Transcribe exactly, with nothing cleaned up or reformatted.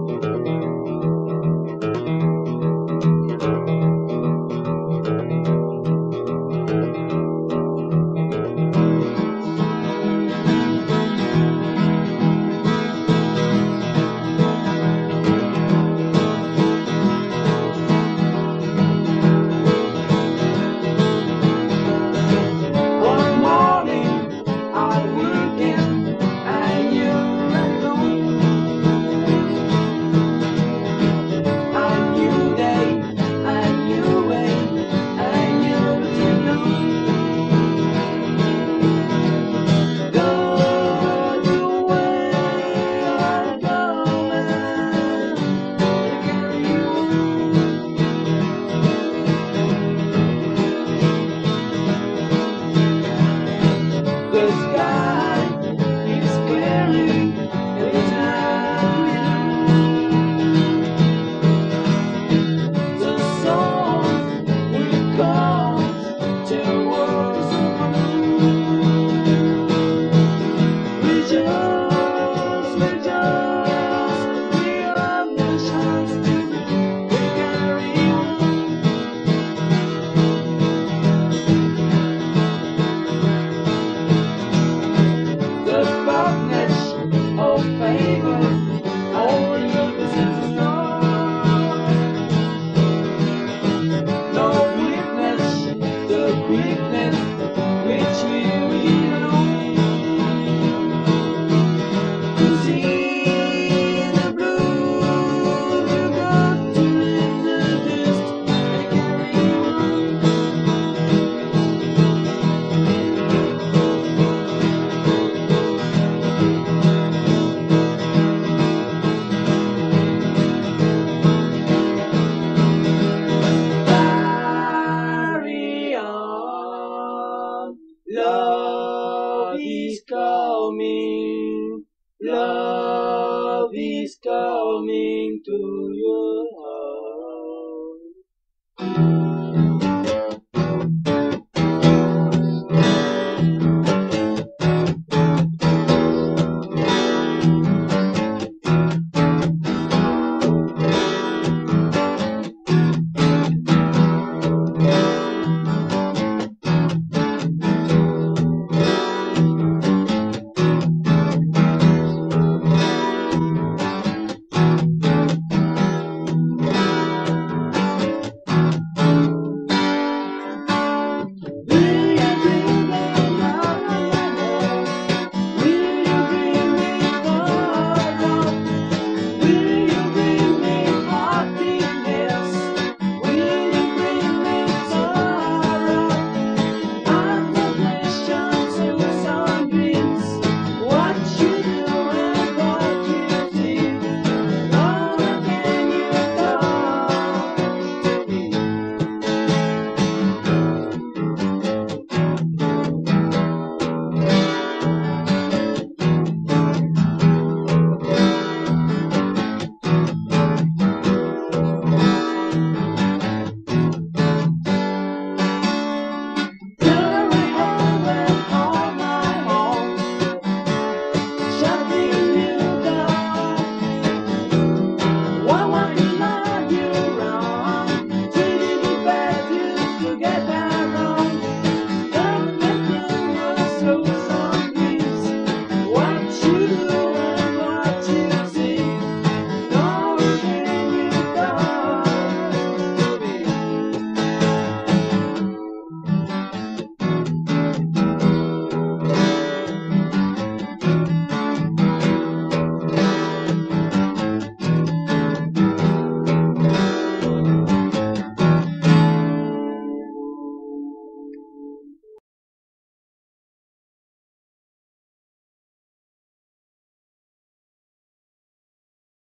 The sky is clearing every time. The song will come to words of blue. Rejoice, rejoice, we are nations to we carry on. The darkness of favor only looks at the stars. No witness the greatness which we belong. To see the blue, you got to live the dist and carry on. Love is coming, love is coming to your heart.